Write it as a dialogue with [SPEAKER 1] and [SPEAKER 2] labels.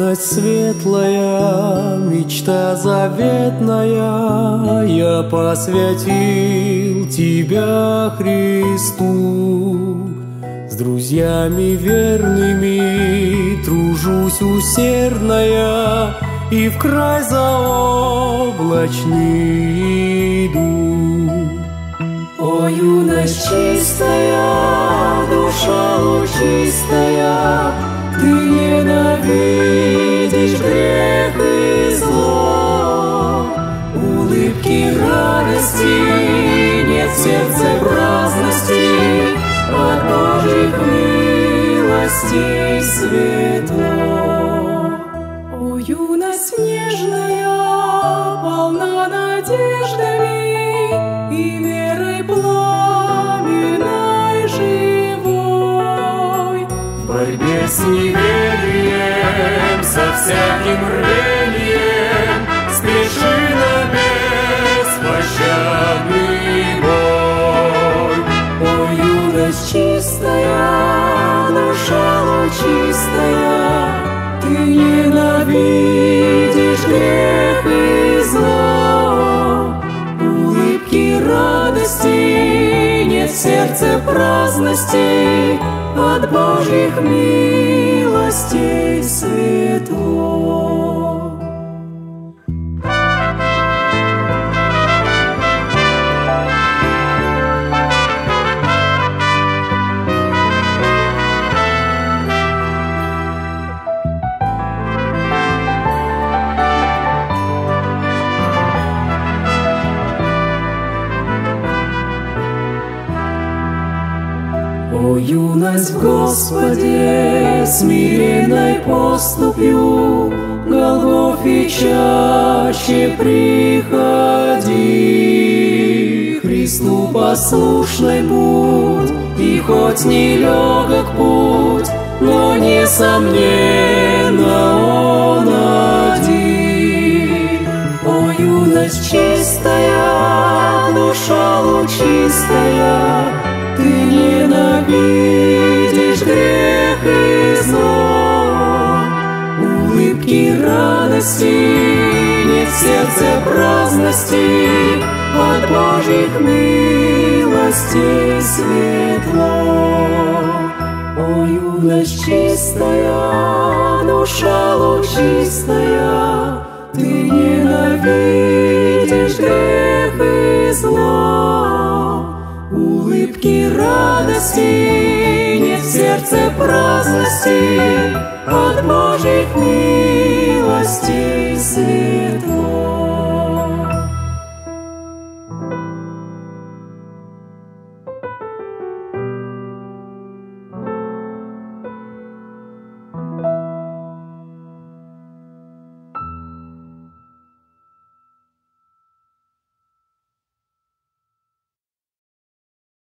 [SPEAKER 1] юность светлая, мечта заветная, я посвятил тебя Христу. С друзьями верными тружусь усердно я, и в край заоблачный иду. О, юность чистая, душа лучистая, ты ненавидишь грех и зло. Улыбки радости нет в сердце праздности, от Божьих милостей светло. О, юность нежная, полна надеждами и верой пламенной живой. В борьбе с неверием, со всяким рвением, спеши на беспощадный бой. О, юность чистая, душа лучистая, ты ненавидишь грех и зло. Улыбки радости нет в сердце праздности, от Божьих милостей светло. О, юность в Господе, смиренной поступью, Голгофе чаще приходи. Христу послушный будь, и хоть нелегок путь, но несомненно Он один. О, юность чистая, душа лучистая, ты ненавидишь грех и зло. Улыбки радости нет в сердце праздности, от Божьих милостей светло. О, юность чистая, душа лучистая, ты ненавидишь грех и зло. Улыбки радости нет в сердце праздности, от Божьих милостей